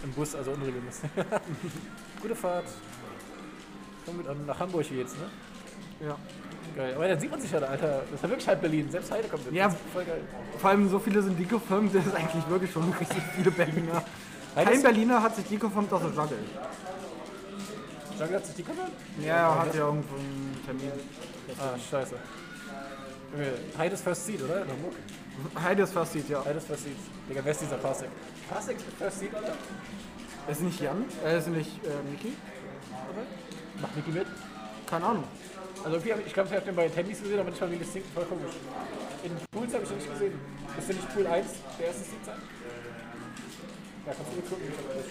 Im Bus, also unregelmäßig. Gute Fahrt. Komm mit an, nach Hamburg jetzt, ne? Ja. Geil. Aber dann sieht man sich ja da, Alter. Das ist ja wirklich halb Berlin. Selbst Heide kommt mit. Ja, Das ist voll geil. Vor allem so viele sind decofirmt, das ist eigentlich wirklich schon richtig viele Berliner. Kein Berliner hat sich decofirmt außer Juggle. Juggle hat sich die Kamera? Ja, er hat ja irgendwo einen Termin. Ah, scheiße. Heides First Seat, oder? In Hamburg? Heides First Seat, ja. Heides First Seat. Digga, wer ist dieser Parsec? Parsec First Seat, Alter? Ist nicht Jan? Ist nicht Niki? Macht Niki mit? Keine Ahnung. Also irgendwie, ich glaube, ich habe den bei den Handys gesehen, aber nicht mal wie das singt, voll komisch. In den Pools habe ich den nicht gesehen. Ist denn nicht Pool 1 der erste Seat sein? Ja, kannst du gucken.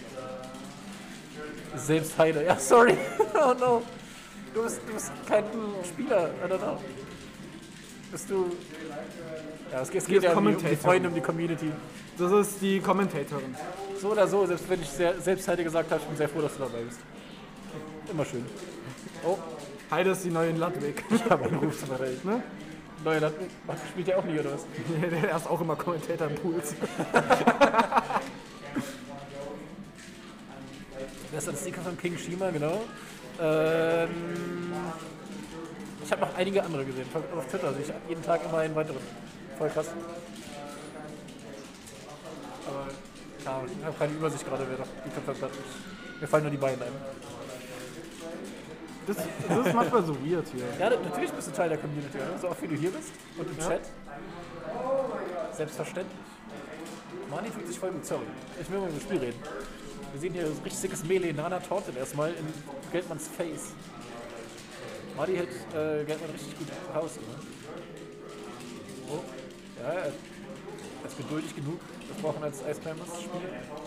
Selbst Heide. Ja, sorry. Oh no. Du bist kein Spieler. I don't know. Bist du... Ja, es geht ja um die Freunde, um die Community. Das ist die Kommentatorin. So oder so, selbst wenn ich selbst Heide gesagt habe, ich bin sehr froh, dass du dabei bist. Immer schön. Oh. Heide ist die neue Ludwig. Ich habe einen Ruf zu verteidigen. Ne? Neue Ludwig spielt ja auch nie, oder was? Der ist auch immer Kommentator im Pools. Das ist ein Sticker von King Shima, genau. Ich habe noch einige andere gesehen, auf Twitter. Also ich habe jeden Tag immer einen weiteren. Voll krass. Aber klar, ich habe keine Übersicht gerade, wer doch die Köpfe hat. Mir fallen nur die beiden ein. Das ist manchmal so weird hier. Ja, natürlich bist du Teil der Community, oder? So oft wie du hier bist und im Chat. Selbstverständlich. Mani fühlt sich voll gut, sorry. Ich will mal über das Spiel reden. Wir sehen hier so richtig sickes Melee, Nana tauntet erstmal in Geldmanns Face. Madi hält Geldmann richtig gut raus. Ne? Oh, ja, er ist geduldig genug. Wir brauchen als Eisbären das Spiel.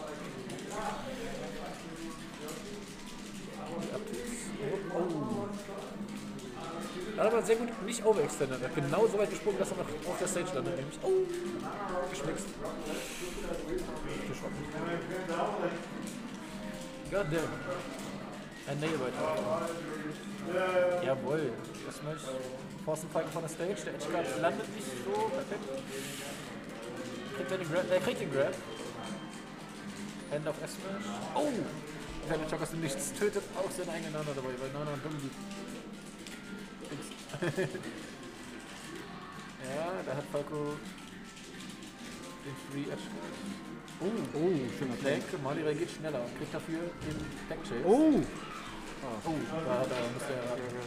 Oh. Er hat aber sehr gut nicht overextended. Er hat genau so weit gesprungen, dass er noch auf der Stage landet. Nämlich, geschnickst. Geschrocken. God damn. Ein Nailbiter. Jawohl. Erstmal Forsten Falken von der Stage. Der Edgeguard landet nicht so perfekt. Kriegt er den Grab? Er kriegt den Grab. Hand auf S-Smash. Oh! Der Hedgehog aus dem Nichts tötet auch seinen eigenen Nana dabei, weil Nana dumm liegt. Ja, da hat Falco den Free Edge. Schöner Plank. Mali reagiert schneller und kriegt dafür den Backchase. Da muss der...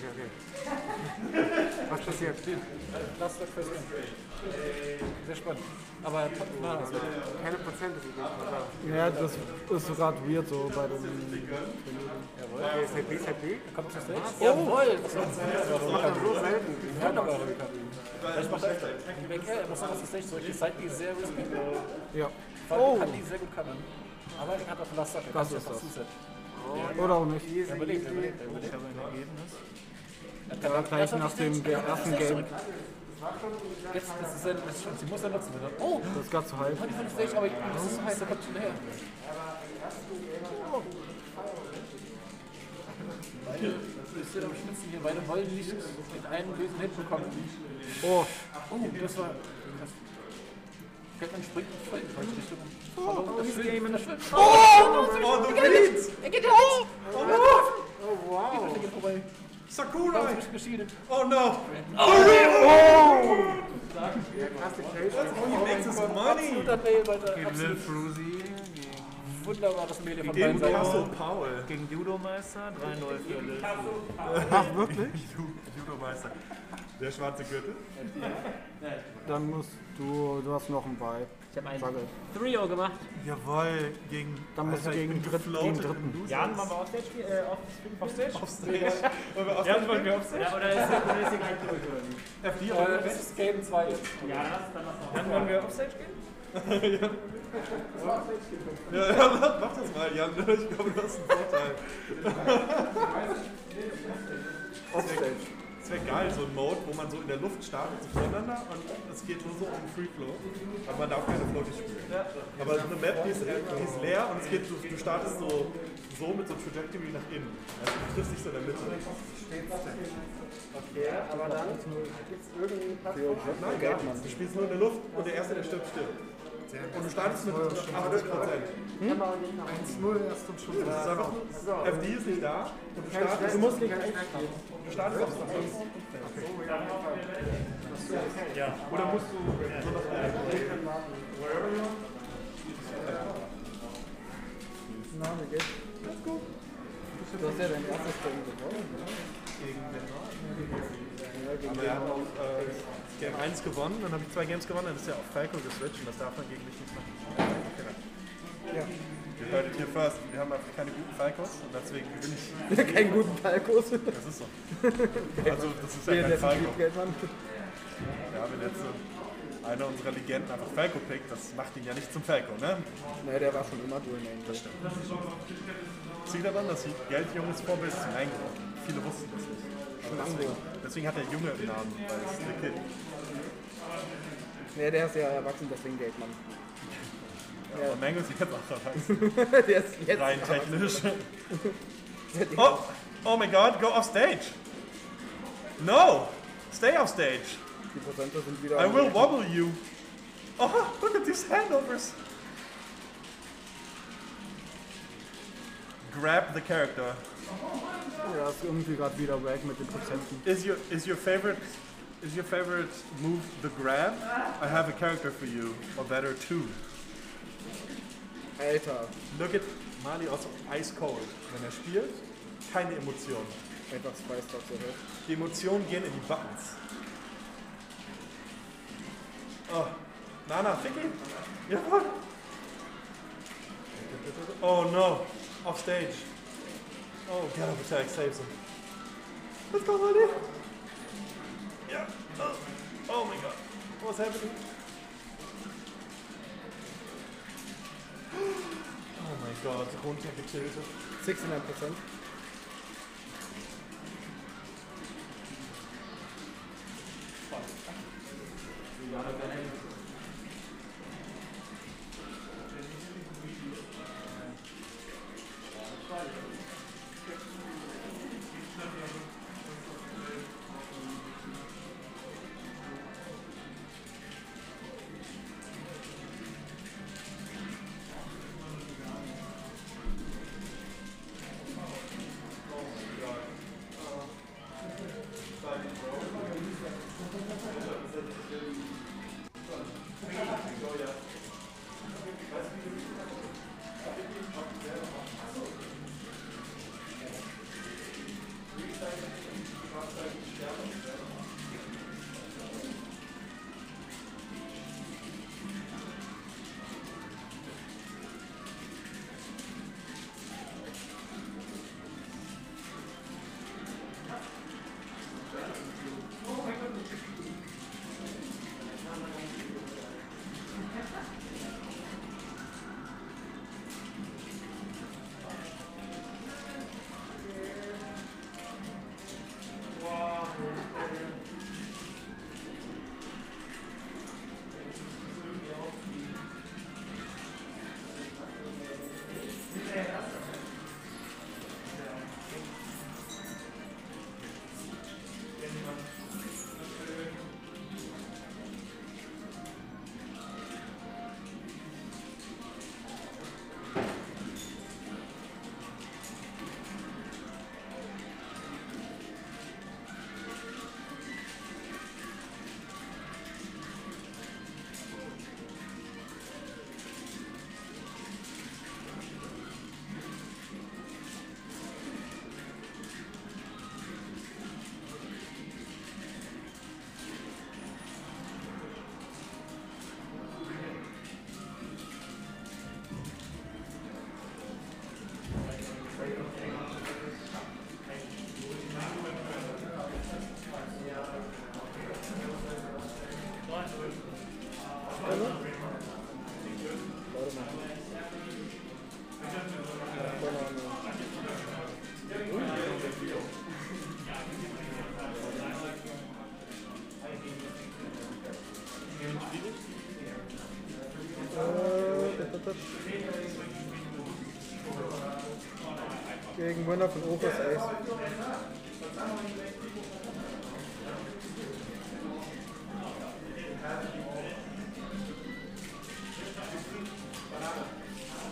Was passiert? Last Stock First Win. Sehr spannend. Aber Keine Prozente für dich. Ja, das ist so gerade weird so bei den... Jawohl. SAP? Kommt auf das Stage? Jawohl! Das macht Das macht er so selten. wunderbare Recovery. Vielleicht macht er öfter. Er muss noch auf das Stage zurück. Die Side ist sehr risky. Ja. Falco kann die sehr gut covern. Aber er hat auch Last Stock. Das ist das. Zuset. Oder auch nicht. Er überlebt. Ich habe ein Ergebnis. Ja, gleich nach dem ersten Game. Jetzt ist es schon, sie muss er nutzen. Oh! Das ist gerade zu halb. Die von der Stage, aber das ist so heiß, da kommt schon her. Beide sind am Schnitzen hier, beide wollen nicht mit einem bösen Hit bekommen. Oh, Das war krass. Geldmann springt voll in die falsche Richtung. Er geht raus! Oh, wow. Er geht vorbei. Sakura! Das ist geschieden. Oh no! Krasse He makes his money! Lil Fruzy Wunderbares Melee von beiden Gegen Seiten. Castle Paul. gegen Judo-Meister, 3-0 für Lil Fruzy. ach wirklich? Judo-Meister. Der schwarze Gürtel. Dann musst du hast noch einen bei. Ich habe einen Juggle. 3-0 gemacht. Jawohl, gegen. Dann musst du gegen den dritten. Jan, wollen wir auf Stage gehen? Auf Stage? Auf Stage. Ja, wollen wir auf Stage? Ja, oder ist der gleich durch, oder wie? F4 Das ist Game 2 jetzt. Ja, dann lass noch. Dann wollen wir auf Stage gehen? Ja, mach das mal, Jan. Ich glaube, du hast einen Vorteil. Offstage. Das wäre geil, so ein Mode, wo man so in der Luft startet, so voneinander und es geht nur so um Free Flow. Aber man darf keine Floaty spielen. Aber so eine Map, die ist leer und es geht, du startest so mit so Trajectory nach innen. Also du triffst dich so in der Mitte. Okay, aber dann gibt es irgendwie Nein, gar nichts. Du spielst nur in der Luft und der Erste, der stirbt, stirbt. Und du startest mit 80%. 1-0 erst und schon. Das ist einfach nur, FD ist nicht da. Und du startest, Du musst gegen einen spielen. du startest auf Songs. Ja. Oder musst du so noch Na, wie geht's? Ganz gut. Du hast ja dein erstes Game gewonnen, ne? gegen den Norden. Ja, gegen Aber er hat auch Game 1 gewonnen, dann habe ich 2 Games gewonnen, dann ist er auf Falco geswitcht und das darf man gegen mich nicht machen. Ja. Ihr hörtet hier first, wir haben einfach keine guten Falcos und deswegen gewinne ich. Keinen guten Palkos. Das ist so. Also, das ist ja kein Falco. Geldmann. Ja, wenn jetzt einer unserer Legenden einfach Falco pickt, das macht ihn ja nicht zum Falco, ne? Ne, der war schon immer Dual Name. Das stimmt. Das liegt daran, dass Geldjunges Vorbild ist Mango. Viele wussten das nicht. Aber deswegen hat er Junge im Namen, weil es der Kid. Ne, der ist ja erwachsen, deswegen Geldmann. Ja. Und Mango ist jetzt auch erwachsen. Der ist jetzt Rein technisch. Oh my god, go off stage! No! Stay off stage! Die Prozente sind wieder. I will wobble you! Oh, look at these handovers! Grab the character. Ja, ist irgendwie gerade wieder wack mit den Prozenten. Is your favorite move the grab? I have a character for you, or better two. Alter, Look at Mali also ice cold. Wenn er spielt, keine Emotionen. einfach Spice Talk so hört. Die Emotionen gehen in die Buttons. Oh, Nana, Ficky? Jawohl. Oh no, off stage. Oh, Ghetto Attack saves him. Let's go, Mali. Yeah. Oh my god. What's happening? Oh mein Gott, runtergetiltet. 69%. Gegen Winner von Opus Ace.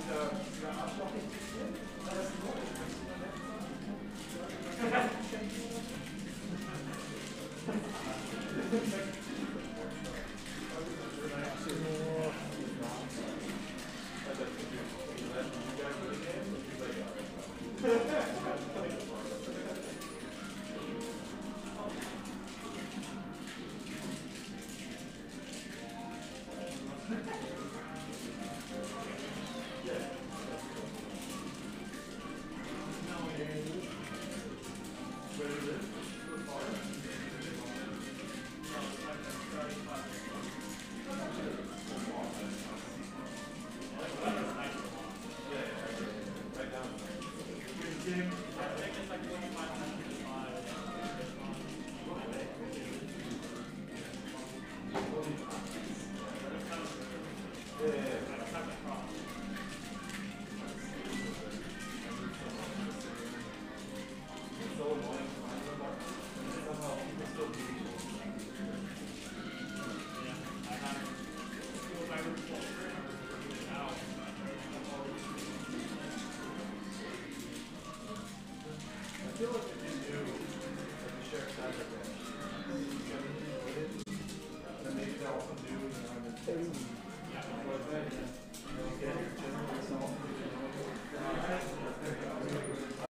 Then maybe they'll also do